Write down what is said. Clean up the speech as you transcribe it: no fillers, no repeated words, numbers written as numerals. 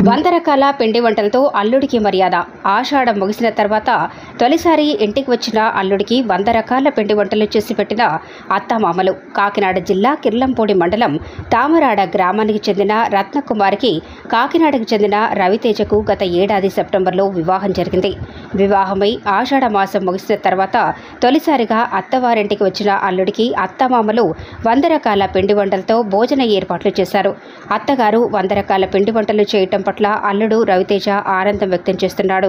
100 రకాల పిండి వంటలతో అల్లుడికి మర్యాద. ఆషాఢం ముగిసిన తర్వాత తొలిసారి ఇంటికి వచ్చిన అల్లుడికి 100 రకాల పిండి వంటలు చేసి పెట్టిన అత్తామామలు. కాకినాడ జిల్లా కిర్లంపూడి మండలం తామరాడ గ్రామానికి చెందిన రత్నకుమారికి కాకినాడకు చెందిన రవితేజకు గత ఏడాది సెప్టెంబర్లో వివాహం జరిగింది. వివాహమై ఆషాఢ మాసం ముగిసిన తర్వాత తొలిసారిగా అత్తవారింటికి వచ్చిన అల్లుడికి అత్తామామలు 100 రకాల పిండి వంటలతో భోజన ఏర్పాట్లు చేశారు. అత్తగారు 100 రకాల పిండి వంటలు చేయటం పట్ల అల్లుడు రవితేజ ఆనందం వ్యక్తం చేస్తున్నాడు.